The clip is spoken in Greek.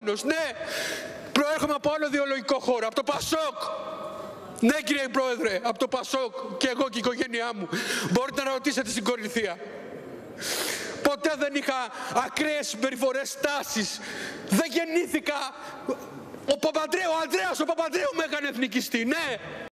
Ναι, προέρχομαι από άλλο ιδεολογικό χώρο, από το Πασόκ. Ναι, κύριε Πρόεδρε, από το Πασόκ και εγώ και η οικογένειά μου. Μπορείτε να ρωτήσετε στην Κορινθία. Ποτέ δεν είχα ακραίες συμπεριφορές, στάσεις. Δεν γεννήθηκα. Ο Ανδρέας ο Παπανδρέου με έκανε εθνικιστή, ναι.